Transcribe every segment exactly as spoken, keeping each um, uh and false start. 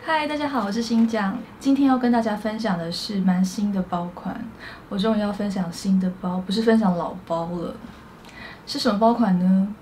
嗨，大家好，我是新酱。今天要跟大家分享的是蛮新的包款，我终于要分享新的包，不是分享老包了。是什么包款呢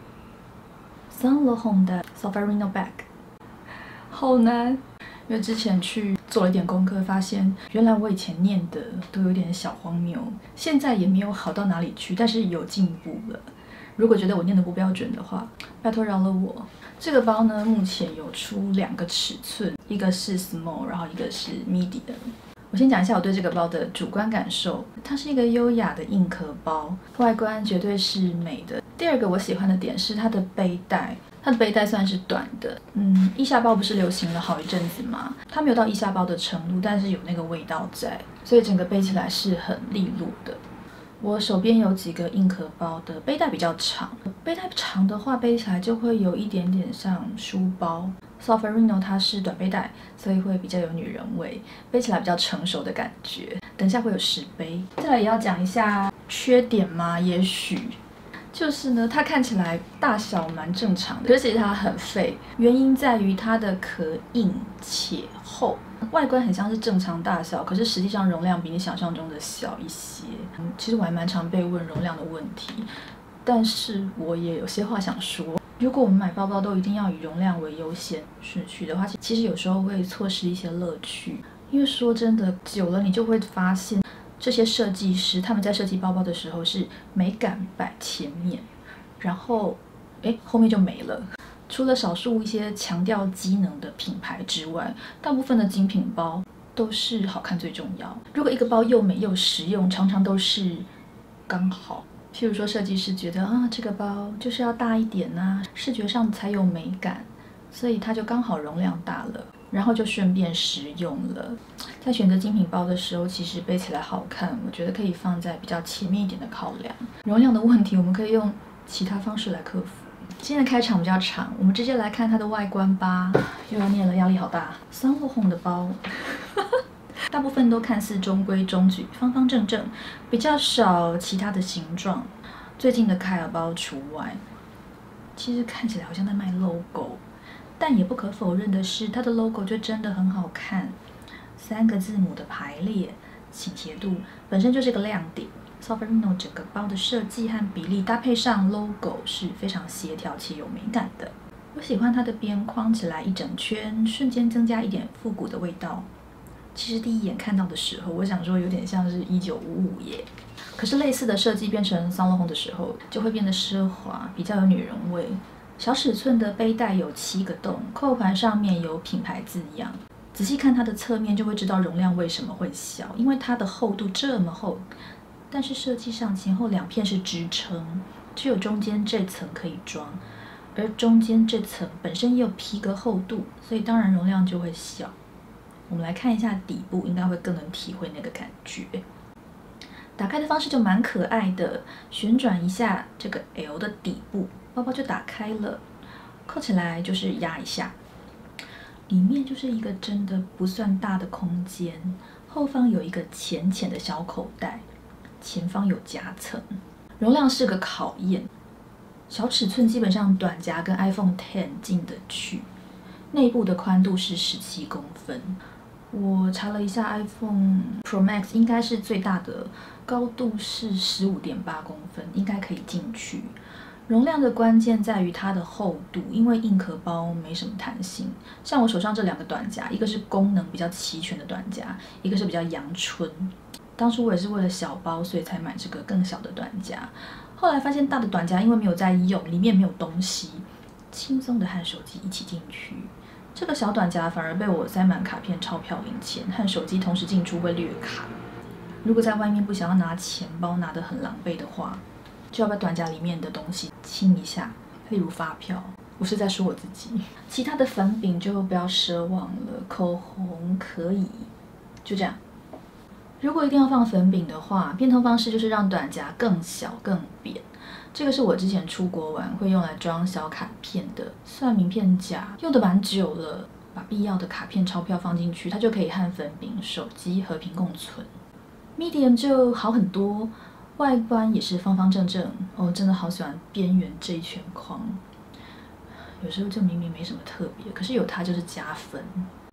？Saint Laurent 的 Solférino Bag。好难，因为之前去做了一点功课，发现原来我以前念的都有点小荒谬，现在也没有好到哪里去，但是有进步了。如果觉得我念的不标准的话，拜托饶了我。这个包呢，目前有出两个尺寸，一个是 small， 然后一个是 medium。我先讲一下我对这个包的主观感受，它是一个优雅的硬壳包，外观绝对是美的。第二个我喜欢的点是它的背带，它的背带算是短的，嗯，腋下包不是流行了好一阵子吗？它没有到腋下包的程度，但是有那个味道在，所以整个背起来是很利落的。我手边有几个硬壳包的背带比较长，背带长的话背起来就会有一点点像书包。Solférino 它是短背带，所以会比较有女人味，背起来比较成熟的感觉。等一下会有实背。再来也要讲一下缺点吗？也许就是呢，它看起来大小蛮正常的，可是其实它很废，原因在于它的壳硬且厚。外观很像是正常大小，可是实际上容量比你想象中的小一些。嗯，其实我还蛮常被问容量的问题，但是我也有些话想说。如果我们买包包都一定要以容量为优先顺序的话，其实有时候会错失一些乐趣。因为说真的，久了你就会发现，这些设计师他们在设计包包的时候是美感摆前面，然后哎后面就没了。除了少数一些强调机能的品牌之外，大部分的精品包都是好看最重要。如果一个包又美又实用，常常都是刚好。譬如说，设计师觉得啊，这个包就是要大一点啊，视觉上才有美感，所以它就刚好容量大了，然后就顺便实用了。在选择精品包的时候，其实背起来好看，我觉得可以放在比较前面一点的考量。容量的问题，我们可以用其他方式来克服。今天的开场比较长，我们直接来看它的外观吧。又要念了，压力好大。Saint Laurent的包，大部分都看似中规中矩、方方正正，比较少其他的形状。最近的凯尔包除外。其实看起来好像在卖 logo， 但也不可否认的是，它的 logo 就真的很好看。三个字母的排列、倾斜度本身就是个亮点。Solférino 整个包的设计和比例搭配上 logo 是非常协调且有美感的。我喜欢它的边框起来一整圈，瞬间增加一点复古的味道。其实第一眼看到的时候，我想说有点像是一九五五耶。可是类似的设计变成 Saint Laurent 的时候，就会变得奢华，比较有女人味。小尺寸的背带有七个洞，扣环上面有品牌字样。仔细看它的侧面就会知道容量为什么会小，因为它的厚度这么厚。但是设计上前后两片是支撑，只有中间这层可以装，而中间这层本身也有皮革厚度，所以当然容量就会小。我们来看一下底部，应该会更能体会那个感觉。打开的方式就蛮可爱的，旋转一下这个 L 的底部，包包就打开了，扣起来就是压一下，里面就是一个真的不算大的空间，后方有一个浅浅的小口袋。前方有夹层，容量是个考验。小尺寸基本上短夹跟 iPhone X 进得去，内部的宽度是十七公分。我查了一下 ，iPhone Pro Max 应该是最大的，高度是十五点八公分，应该可以进去。容量的关键在于它的厚度，因为硬壳包没什么弹性。像我手上这两个短夹，一个是功能比较齐全的短夹，一个是比较阳春。当初我也是为了小包，所以才买这个更小的短夹。后来发现大的短夹因为没有在用，里面没有东西，轻松的和手机一起进去。这个小短夹反而被我塞满卡片、钞票、零钱，和手机同时进出会略卡。如果在外面不想要拿钱包拿得很狼狈的话，就要把短夹里面的东西清一下，例如发票。我是在说我自己。其他的粉饼就不要奢望了，口红可以，就这样。如果一定要放粉饼的话，变通方式就是让短夹更小更扁。这个是我之前出国玩会用来装小卡片的，算名片夹，用的蛮久了。把必要的卡片、钞票放进去，它就可以和粉饼、手机和平共存。Medium 就好很多，外观也是方方正正。哦，真的好喜欢边缘这一圈框。有时候就明明没什么特别，可是有它就是加分。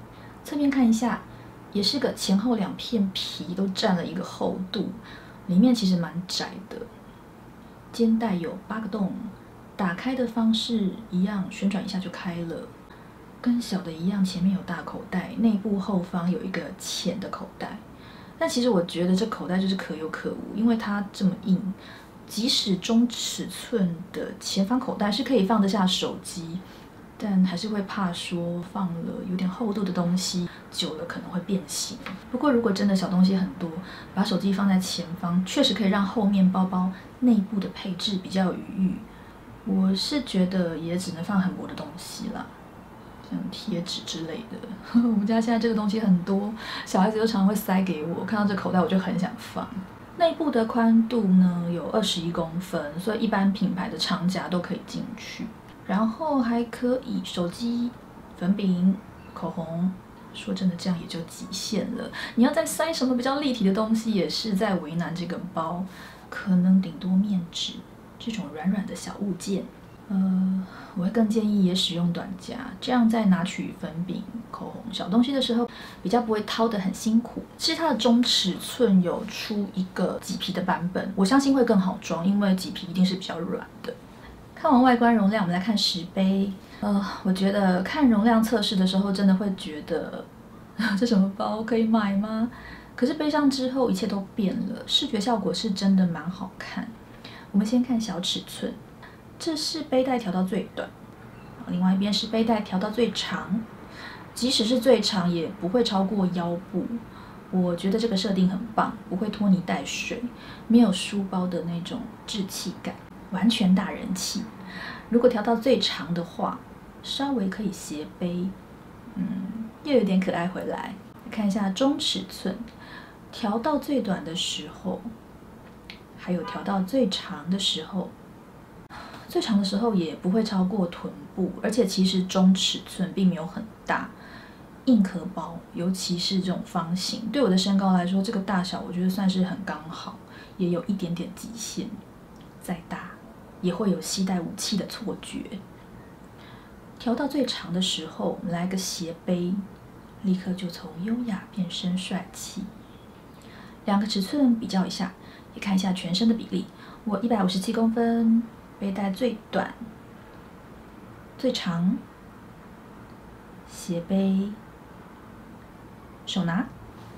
侧面看一下，也是个前后两片皮都占了一个厚度，里面其实蛮窄的。肩带有八个洞，打开的方式一样，旋转一下就开了。跟小的一样，前面有大口袋，内部后方有一个浅的口袋。但其实我觉得这口袋就是可有可无，因为它这么硬，即使中尺寸的前方口袋是可以放得下手机，但还是会怕说放了有点厚度的东西，久了可能会变形。不过如果真的小东西很多，把手机放在前方，确实可以让后面包包内部的配置比较有余裕。我是觉得也只能放很薄的东西啦。像贴纸之类的，我们家现在这个东西很多，小孩子都常常会塞给我。看到这口袋我就很想放。内部的宽度呢有二十一公分，所以一般品牌的长夹都可以进去。然后还可以手机、粉饼、口红。说真的，这样也就极限了。你要再塞什么比较立体的东西，也是在为难这个包。可能顶多面纸这种软软的小物件。呃，我会更建议也使用短夹，这样在拿取粉饼、口红小东西的时候，比较不会掏得很辛苦。其实它的中尺寸有出一个麂皮的版本，我相信会更好装，因为麂皮一定是比较软的。看完外观容量，我们来看石杯。呃，我觉得看容量测试的时候，真的会觉得这什么包可以买吗？可是背上之后，一切都变了，视觉效果是真的蛮好看。我们先看小尺寸。这是背带调到最短，另外一边是背带调到最长，即使是最长也不会超过腰部。我觉得这个设定很棒，不会拖泥带水，没有书包的那种稚气感，完全大人气。如果调到最长的话，稍微可以斜背，嗯，又有点可爱回来。看一下中尺寸，调到最短的时候，还有调到最长的时候。最长的时候也不会超过臀部，而且其实中尺寸并没有很大。硬壳包，尤其是这种方形，对我的身高来说，这个大小我觉得算是很刚好，也有一点点极限。再大也会有携带武器的错觉。调到最长的时候，我们来个斜背，立刻就从优雅变身帅气。两个尺寸比较一下，也看一下全身的比例。我一百五十七公分。背带最短，最长，斜背，手拿。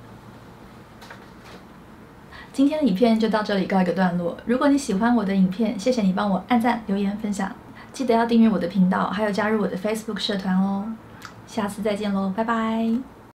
今天的影片就到这里告一个段落。如果你喜欢我的影片，谢谢你帮我按赞、留言、分享，记得要订阅我的频道，还有加入我的 Facebook 社团哦。下次再见喽，拜拜。